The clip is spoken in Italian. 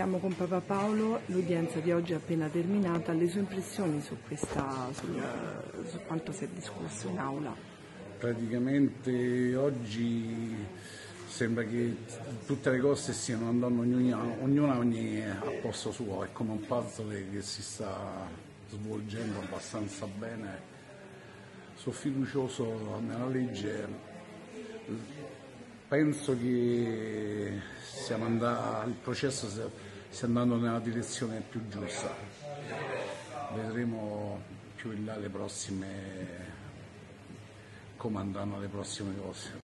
Siamo con Papa Paolo, l'udienza di oggi è appena terminata. Le sue impressioni su quanto si è discusso in aula? Praticamente oggi sembra che tutte le cose stiano andando ognuna a posto suo, è come un puzzle che si sta svolgendo abbastanza bene. Sono fiducioso nella legge, penso che il processo stia andando nella direzione più giusta. Vedremo più in là come andranno le prossime cose.